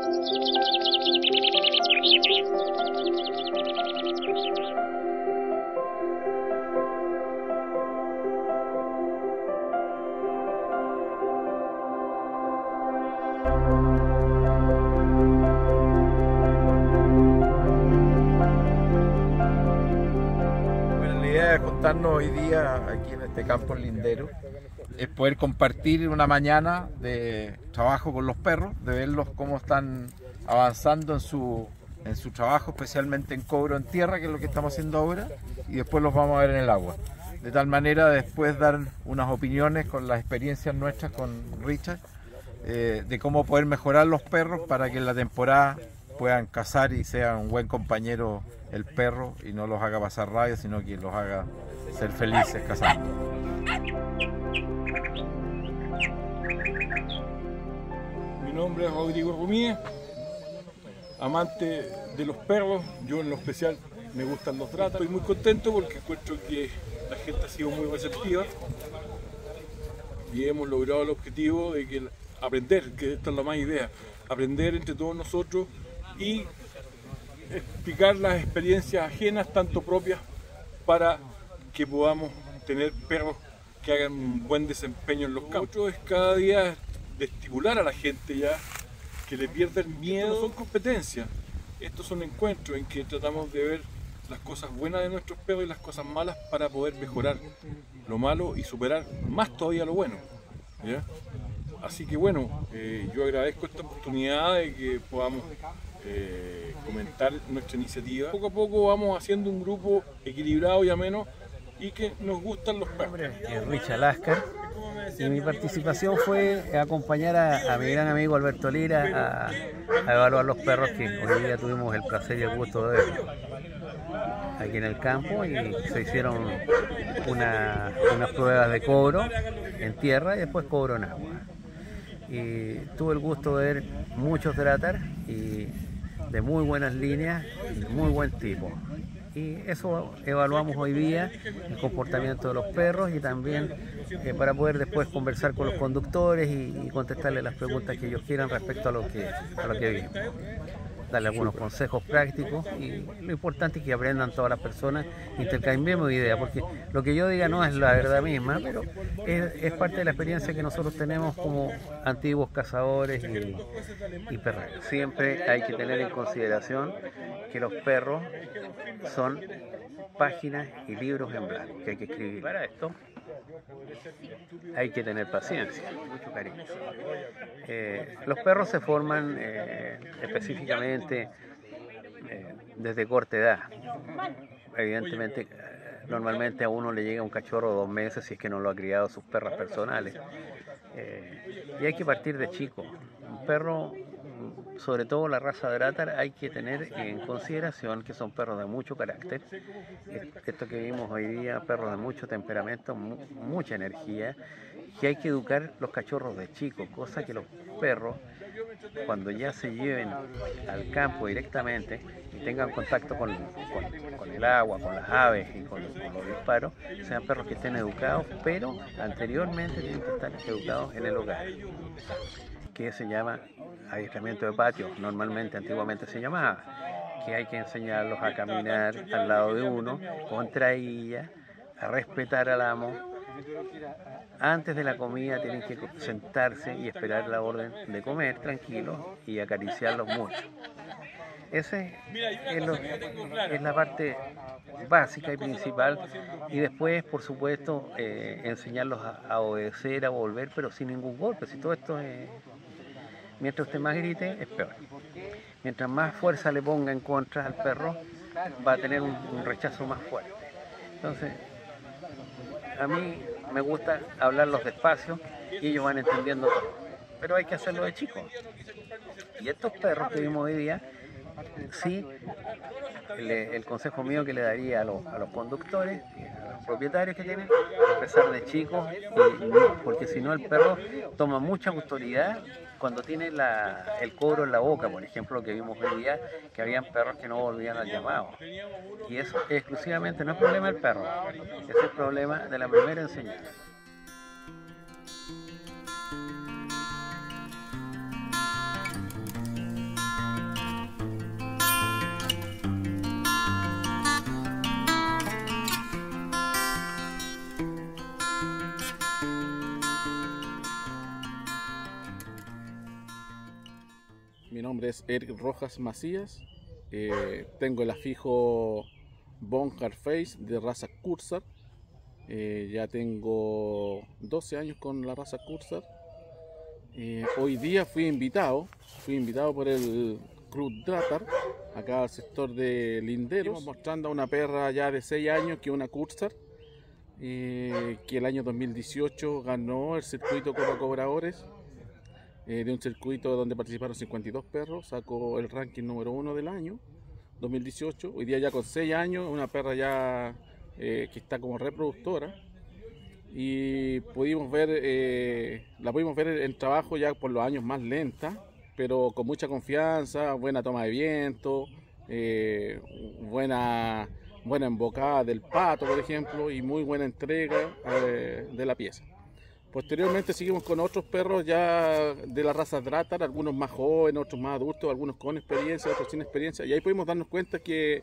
Contarnos hoy día aquí en este campo lindero es poder compartir una mañana de trabajo con los perros, de verlos cómo están avanzando en su trabajo, especialmente en cobro en tierra, que es lo que estamos haciendo ahora, y después los vamos a ver en el agua. De tal manera después dar unas opiniones con las experiencias nuestras con Richard, de cómo poder mejorar los perros para que en la temporada puedan cazar y sea un buen compañero el perro y no los haga pasar rabia, sino que los haga ser felices cazando. Mi nombre es Rodrigo Rumíez, amante de los perros. Yo en lo especial me gustan los tratos. Estoy muy contento porque encuentro que la gente ha sido muy receptiva y hemos logrado el objetivo de que aprender, que esta es la más idea, aprender entre todos nosotros y explicar las experiencias ajenas, tanto propias, para que podamos tener perros que hagan un buen desempeño en los campos. Otro es cada día de estimular a la gente ya que le pierda el miedo. No son competencias, estos son encuentros en que tratamos de ver las cosas buenas de nuestros perros y las cosas malas para poder mejorar lo malo y superar más todavía lo bueno, ¿ya? Así que bueno, yo agradezco esta oportunidad de que podamos comentar nuestra iniciativa. Poco a poco vamos haciendo un grupo equilibrado y ameno y que nos gustan los perros. Richard Lascar, y mi participación fue acompañar a mi gran amigo Alberto Lira a evaluar los perros que hoy día tuvimos el placer y el gusto de ver aquí en el campo, y se hicieron unas pruebas de cobro en tierra y después cobro en agua. Y tuve el gusto de ver muchos Dratar y de muy buenas líneas, de muy buen tipo. Y eso evaluamos hoy día, el comportamiento de los perros, y también para poder después conversar con los conductores y contestarles las preguntas que ellos quieran respecto a lo que vimos. Darle algunos consejos prácticos, y lo importante es que aprendan todas las personas, intercambiemos ideas, porque lo que yo diga no es la verdad misma, pero es parte de la experiencia que nosotros tenemos como antiguos cazadores y perreros. Siempre hay que tener en consideración que los perros son páginas y libros en blanco que hay que escribir. Para esto hay que tener paciencia, mucho cariño. Los perros se forman específicamente desde corta edad. Evidentemente, normalmente a uno le llega un cachorro de 2 meses si es que no lo ha criado sus perras personales. Y hay que partir de chico. Un perro, sobre todo la raza Dratar, hay que tener en consideración que son perros de mucho carácter. Esto que vimos hoy día, perros de mucho temperamento, mucha energía, que hay que educar los cachorros de chicos, cosa que los perros, cuando ya se lleven al campo directamente y tengan contacto con el agua, con las aves y con los disparos, sean perros que estén educados, pero anteriormente tienen que estar educados en el hogar, que se llama adiestramiento de patio, normalmente, antiguamente se llamaba, que hay que enseñarlos a caminar al lado de uno, contra ella, a respetar al amo. Antes de la comida tienen que sentarse y esperar la orden de comer tranquilos y acariciarlos mucho. Esa es la parte básica y principal, y después, por supuesto, enseñarlos a obedecer, a volver, pero sin ningún golpe. Si todo esto es... Mientras usted más grite, es peor. Mientras más fuerza le ponga en contra al perro, va a tener un rechazo más fuerte. Entonces, a mí me gusta hablarlos despacio y ellos van entendiendo todo. Pero hay que hacerlo de chico. Y estos perros que vimos hoy día, sí, el consejo mío que le daría a los conductores, a los propietarios que tienen, empezar de chicos, porque si no el perro toma mucha autoridad cuando tiene el cobro en la boca. Por ejemplo, lo que vimos hoy día, que habían perros que no volvían al llamado. Y eso exclusivamente no es problema del perro, es el problema de la primera enseñanza. Mi nombre es Eric Rojas Macías. Tengo el afijo Von Carface de raza Kurzar. Ya tengo 12 años con la raza Kurzar. Hoy día fui invitado por el Club Dratar, acá al sector de Linderos, mostrando a una perra ya de 6 años, que es una Kurzar, que el año 2018 ganó el circuito Copa Cobradores, de un circuito donde participaron 52 perros, sacó el ranking número 1 del año 2018. Hoy día ya con 6 años, una perra ya que está como reproductora, y pudimos ver, la pudimos ver en trabajo ya por los años más lenta, pero con mucha confianza, buena toma de viento, buena embocada del pato, por ejemplo, y muy buena entrega de la pieza. Posteriormente seguimos con otros perros ya de la raza Dratar, algunos más jóvenes, otros más adultos, algunos con experiencia, otros sin experiencia, y ahí pudimos darnos cuenta que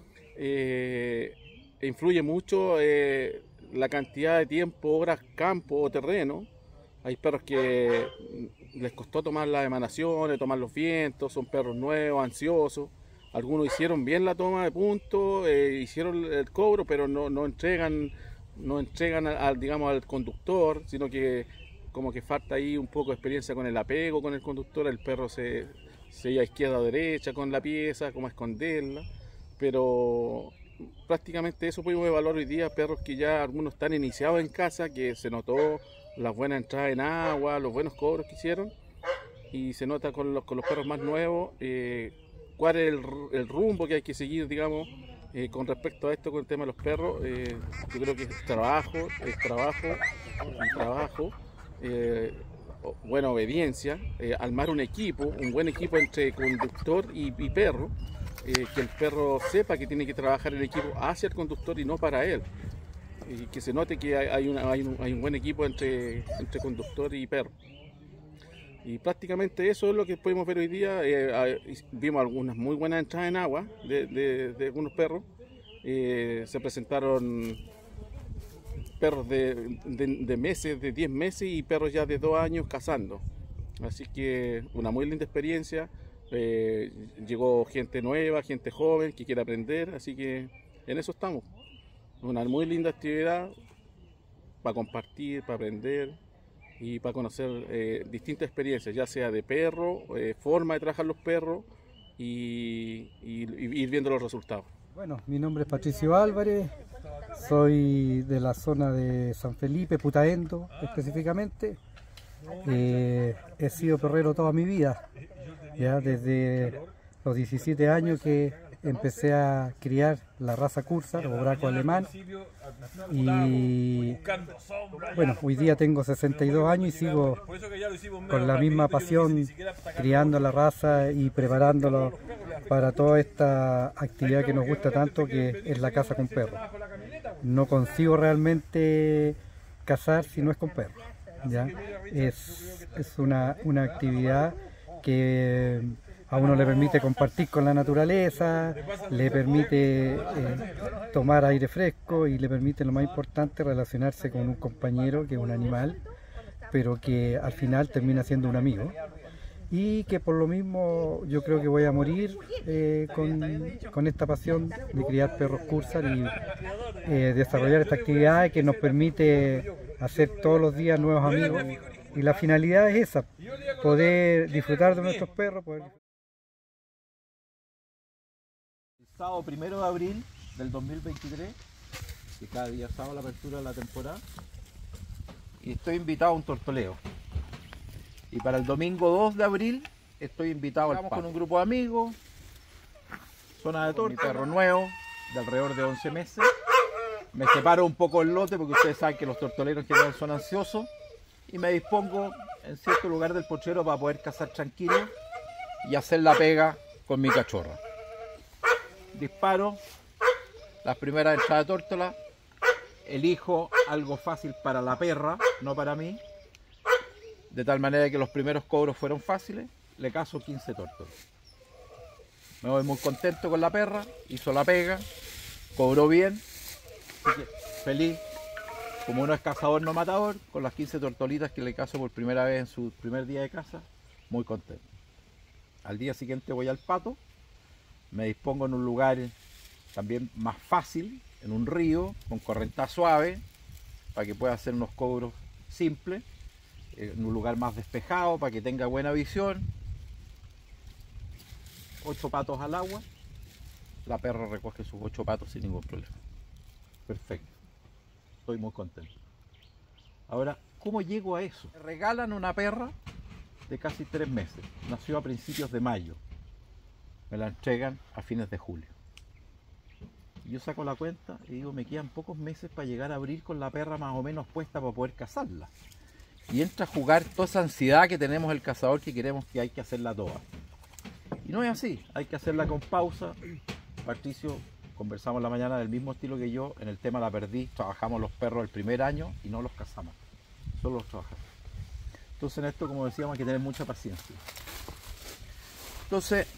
influye mucho la cantidad de tiempo, horas, campo o terreno. Hay perros que les costó tomar las emanaciones, tomar los vientos, son perros nuevos, ansiosos. Algunos hicieron bien la toma de puntos, hicieron el cobro, pero no entregan digamos, al conductor, sino que como que falta ahí un poco de experiencia con el apego con el conductor. El perro se iba a izquierda o derecha con la pieza, cómo esconderla, pero prácticamente eso pudimos evaluar hoy día. Perros que ya algunos están iniciados en casa, que se notó las buenas entradas en agua, los buenos cobros que hicieron, y se nota con los perros más nuevos cuál es el rumbo que hay que seguir, digamos, con respecto a esto, con el tema de los perros. Yo creo que es trabajo, buena obediencia, armar un buen equipo entre conductor y perro, que el perro sepa que tiene que trabajar el equipo hacia el conductor y no para él, y que se note que hay un buen equipo entre conductor y perro. Y prácticamente eso es lo que pudimos ver hoy día. Vimos algunas muy buenas entradas en agua de algunos perros. Se presentaron perros de meses, de 10 meses, y perros ya de 2 años cazando. Así que una muy linda experiencia. Llegó gente nueva, gente joven que quiere aprender, así que en eso estamos. Una muy linda actividad para compartir, para aprender y para conocer distintas experiencias, ya sea de perro, forma de trabajar los perros, y ir viendo los resultados. Bueno, mi nombre es Patricio Álvarez, soy de la zona de San Felipe, Putaendo específicamente. He sido perrero toda mi vida, ya desde los 17 años que empecé a criar la raza Kurzar o braco alemán, y bueno, hoy día tengo 62 años y sigo con la misma pasión criando la raza y preparándolo para toda esta actividad que nos gusta tanto, que es la caza con perros. No consigo realmente cazar si no es con perros, ¿ya? Es una actividad que a uno le permite compartir con la naturaleza, le permite tomar aire fresco, y le permite, lo más importante, relacionarse con un compañero que es un animal, pero que al final termina siendo un amigo. Y que por lo mismo yo creo que voy a morir con esta pasión de criar perros Kurzar y desarrollar esta actividad que nos permite hacer todos los días nuevos amigos. Y la finalidad es esa, poder disfrutar de nuestros perros. El sábado 1 de abril del 2023, que cada día sábado la apertura de la temporada, y estoy invitado a un tortoleo. Y para el domingo 2 de abril estoy invitado al con un grupo de amigos, zona de torta, mi perro nuevo de alrededor de 11 meses. Me separo un poco el lote porque ustedes saben que los tortoleros en general son ansiosos, y me dispongo en cierto lugar del potrero para poder cazar tranquilo y hacer la pega con mi cachorra. Disparo las primeras entradas de tórtola, elijo algo fácil para la perra, no para mí, de tal manera que los primeros cobros fueron fáciles. Le cazo 15 tórtolas. Me voy muy contento con la perra, hizo la pega, cobró bien, así que feliz. Como uno es cazador no matador, con las 15 tortolitas que le cazo por primera vez en su primer día de caza, muy contento. Al día siguiente voy al pato, me dispongo en un lugar también más fácil, en un río, con corriente suave, para que pueda hacer unos cobros simples, en un lugar más despejado, para que tenga buena visión. 8 patos al agua, la perra recoge sus 8 patos sin ningún problema. Perfecto, estoy muy contento. Ahora, ¿cómo llego a eso? Me regalan una perra de casi 3 meses, nació a principios de mayo, me la entregan a fines de julio. Yo saco la cuenta y digo, me quedan pocos meses para llegar a abril con la perra más o menos puesta para poder cazarla. Y entra a jugar toda esa ansiedad que tenemos el cazador, que queremos que hay que hacerla toda. Y no es así, hay que hacerla con pausa. Patricio, conversamos la mañana del mismo estilo que yo, en el tema la perdí, trabajamos los perros el primer año y no los cazamos, solo los trabajamos. Entonces en esto, como decíamos, hay que tener mucha paciencia. Entonces,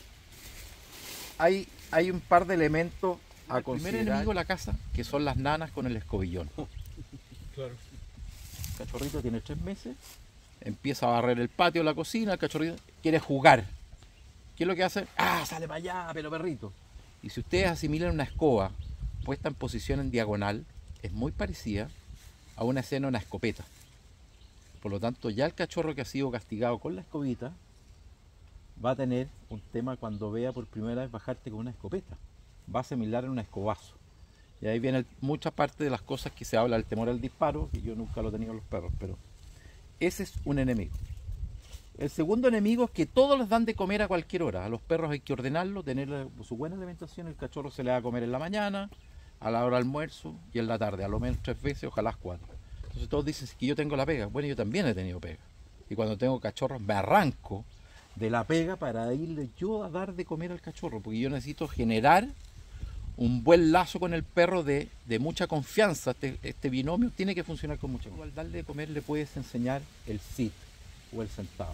hay un par de elementos a considerar. El primer enemigo de la casa, que son las nanas con el escobillón. Claro. El cachorrito tiene 3 meses, empieza a barrer el patio, la cocina, el cachorrito quiere jugar. ¿Qué es lo que hace? ¡Ah, sale para allá, pero perrito! Y si ustedes asimilan una escoba puesta en posición en diagonal, es muy parecida a una escena de una escopeta. Por lo tanto, ya el cachorro que ha sido castigado con la escobita va a tener un tema cuando vea por primera vez bajarte con una escopeta. Va a asimilar en un escobazo. Y ahí viene mucha parte de las cosas que se habla del temor al disparo, que yo nunca lo he tenido en los perros, pero ese es un enemigo. El segundo enemigo es que todos les dan de comer a cualquier hora. A los perros hay que ordenarlo, tener su buena alimentación. El cachorro se le da a comer en la mañana, a la hora del almuerzo y en la tarde, a lo menos 3 veces, ojalá 4. Entonces todos dicen que yo tengo la pega. Bueno, yo también he tenido pega. Y cuando tengo cachorros me arranco de la pega para irle yo a dar de comer al cachorro, porque yo necesito generar un buen lazo con el perro de mucha confianza. Este binomio tiene que funcionar con mucha confianza. Al darle de comer le puedes enseñar el sit o el sentado.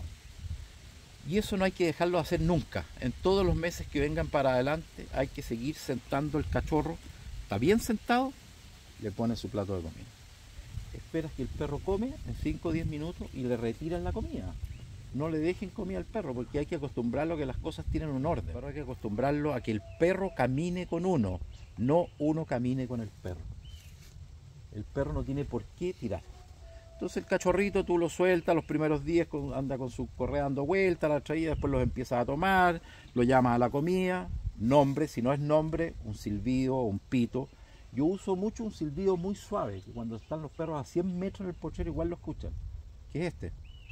Y eso no hay que dejarlo hacer nunca. En todos los meses que vengan para adelante hay que seguir sentando el cachorro. Está bien sentado, le pones su plato de comida. Esperas que el perro come en 5 o 10 minutos y le retiran la comida. No le dejen comida al perro, porque hay que acostumbrarlo a que las cosas tienen un orden. Pero hay que acostumbrarlo a que el perro camine con uno, no uno camine con el perro. El perro no tiene por qué tirar. Entonces el cachorrito tú lo sueltas los primeros días, anda con su correa dando vueltas, la traída, después los empiezas a tomar, lo llamas a la comida, nombre, si no es nombre, un silbido o un pito. Yo uso mucho un silbido muy suave, que cuando están los perros a 100 metros en el porchero igual lo escuchan. ¿Qué es este?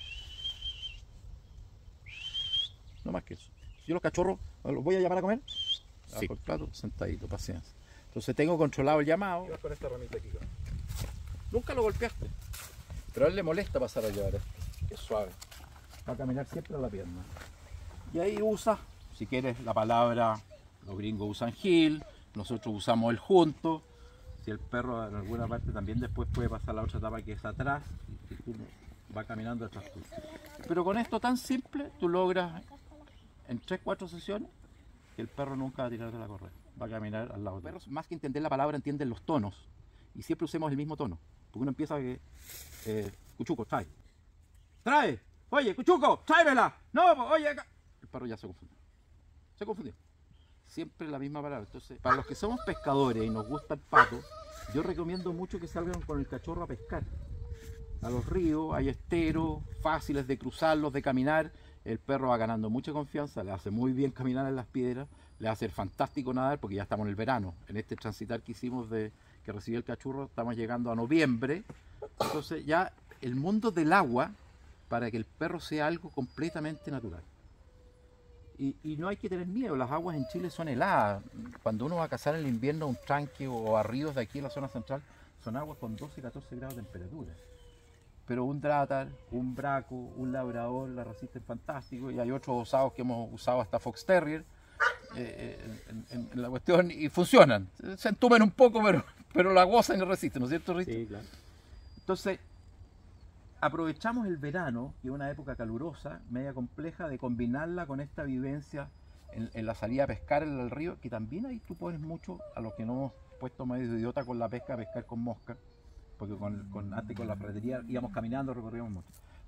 No más que eso. Si yo los cachorros los voy a llamar a comer, sí. Por el plato, sentadito, paciencia. Entonces tengo controlado el llamado. ¿Qué vas con esta ramita aquí? Nunca lo golpeaste. Pero a él le molesta pasar a llevar esto, que es suave. Va a caminar siempre a la pierna. Y ahí usa, si quieres, la palabra, los gringos usan heel, nosotros usamos el junto. Si el perro en alguna parte también después puede pasar a la otra etapa que es atrás, y tú va caminando atrás tuyo. Pero con esto tan simple, tú logras en 3-4 sesiones que el perro nunca va a tirar de la correa. Va a caminar al lado. Los perros, más que entender la palabra, entienden los tonos. Y siempre usemos el mismo tono. Porque uno empieza que... Cuchuco, trae. ¡Trae! Oye, Cuchuco, tráemela. No, oye, acá. El perro ya se confundió. Se confundió. Siempre la misma palabra. Entonces, para los que somos pescadores y nos gusta el pato, yo recomiendo mucho que salgan con el cachorro a pescar. A los ríos, hay esteros, fáciles de cruzarlos, de caminar. El perro va ganando mucha confianza, le hace muy bien caminar en las piedras, le hace fantástico nadar, porque ya estamos en el verano. En este transitar que hicimos que recibió el cachorro, estamos llegando a noviembre. Entonces ya el mundo del agua, para que el perro sea algo completamente natural. Y no hay que tener miedo, las aguas en Chile son heladas. Cuando uno va a cazar en el invierno un tranque o a ríos de aquí en la zona central, son aguas con 12 y 14 grados de temperatura. Pero un drátar, un braco, un labrador la resisten fantástico, y hay otros osados que hemos usado hasta Fox Terrier en la cuestión y funcionan. Se entumen un poco, pero la gozan y resisten, ¿no es cierto, Risto? Sí, claro. Entonces, aprovechamos el verano, que es una época calurosa, media compleja, de combinarla con esta vivencia en la salida a pescar en el río, que también ahí tú pones mucho a los que no hemos puesto medio idiota con la pesca, a pescar con mosca, porque antes con la ferretería íbamos caminando, recorríamos mucho.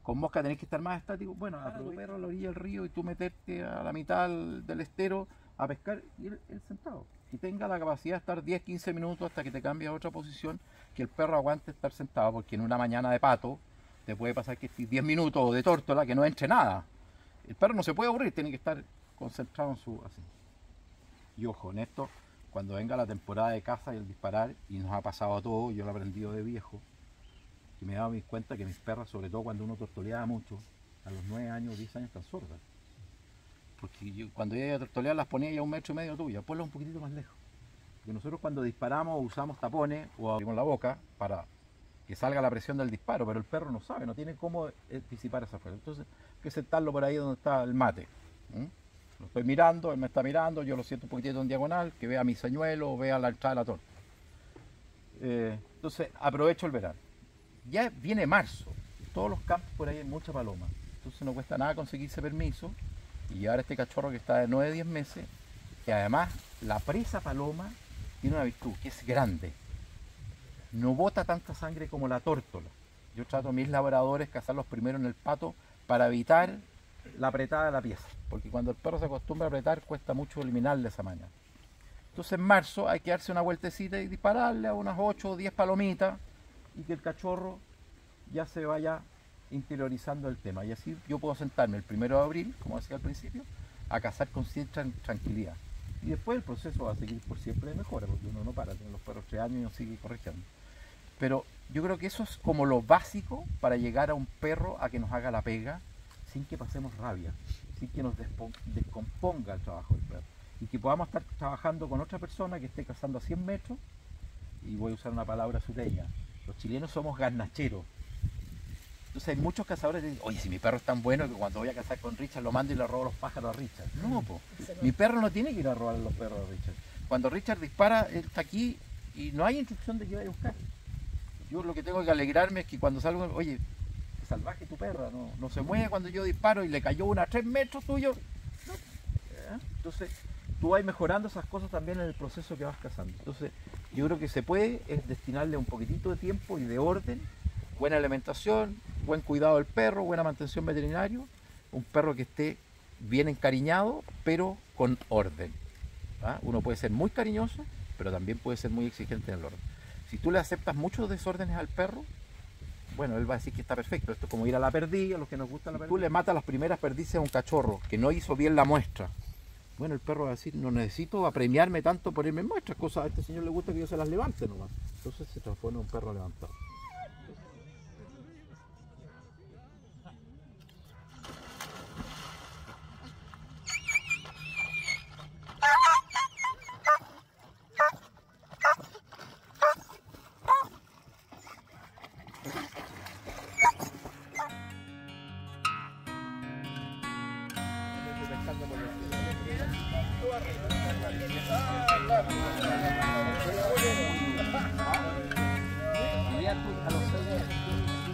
con mosca tenés que estar más estático. Bueno, aprovechar a la orilla del río y tú meterte a la mitad del estero a pescar y él sentado. Y tenga la capacidad de estar 10-15 minutos hasta que te cambies a otra posición, que el perro aguante estar sentado, porque en una mañana de pato te puede pasar que estés 10 minutos o de tórtola que no entre nada. El perro no se puede aburrir, tiene que estar concentrado en su así. Y ojo, en esto, cuando venga la temporada de caza y el disparar, y nos ha pasado a todos, yo lo he aprendido de viejo, y me he dado cuenta que mis perras, sobre todo cuando uno tortoleaba mucho, a los 9 años, 10 años están sordas. Porque cuando yo iba a tortolear las ponía ya 1,5 metros tuya, ponlas un poquitito más lejos. Porque nosotros cuando disparamos usamos tapones o abrimos la boca para que salga la presión del disparo, pero el perro no sabe, no tiene cómo disipar esa fuerza. Entonces hay que sentarlo por ahí donde está el mate. Lo estoy mirando, él me está mirando, yo lo siento un poquitito en diagonal, que vea mi señuelo o vea la entrada de la torta. Entonces aprovecho el verano. Ya viene marzo, todos los campos por ahí hay mucha paloma, entonces no cuesta nada conseguirse permiso y llevar a este cachorro que está de 9-10 meses, que además la presa paloma tiene una virtud, que es grande, no bota tanta sangre como la tórtola. Yo trato a mis laboradores cazarlos primero en el pato para evitar la apretada de la pieza, porque cuando el perro se acostumbra a apretar cuesta mucho eliminarle esa maña. Entonces en marzo hay que darse una vueltecita y dispararle a unas 8 o 10 palomitas y que el cachorro ya se vaya interiorizando el tema. Y así yo puedo sentarme el 1 de abril, como decía al principio, a cazar con cierta tranquilidad. Y después el proceso va a seguir por siempre de mejora, porque uno no para, tiene los perros 3 años y uno sigue corrigiendo. Pero yo creo que eso es como lo básico para llegar a un perro a que nos haga la pega sin que pasemos rabia, sin que nos descomponga el trabajo del perro. Y que podamos estar trabajando con otra persona que esté cazando a 100 metros, y voy a usar una palabra sureña. Los chilenos somos garnacheros. Entonces hay muchos cazadores que dicen, oye, si mi perro es tan bueno que cuando voy a cazar con Richard lo mando y le robo los pájaros a Richard. No, po. Mi perro no tiene que ir a robar los perros a Richard. Cuando Richard dispara, él está aquí y no hay instrucción de que vaya a buscar. Yo lo que tengo que alegrarme es que cuando salgo, oye, salvaje tu perra, no se mueve cuando yo disparo y le cayó una a 3 metros tuyo. No. Entonces tú vas mejorando esas cosas también en el proceso que vas cazando. Entonces yo creo que se puede es destinarle un poquitito de tiempo y de orden, buena alimentación, buen cuidado del perro, buena mantención veterinaria, un perro que esté bien encariñado, pero con orden. Uno puede ser muy cariñoso, pero también puede ser muy exigente en el orden. Si tú le aceptas muchos desórdenes al perro, bueno, él va a decir que está perfecto. Esto es como ir a la perdiz, a los que nos gusta la perdiz. Tú le matas las primeras perdices a un cachorro que no hizo bien la muestra. Bueno, el perro va a decir, no necesito apremiarme tanto por irme en muestras, cosas a este señor le gusta que yo se las levante nomás. Entonces se transforma en un perro levantado. Y ya tú a los 6 años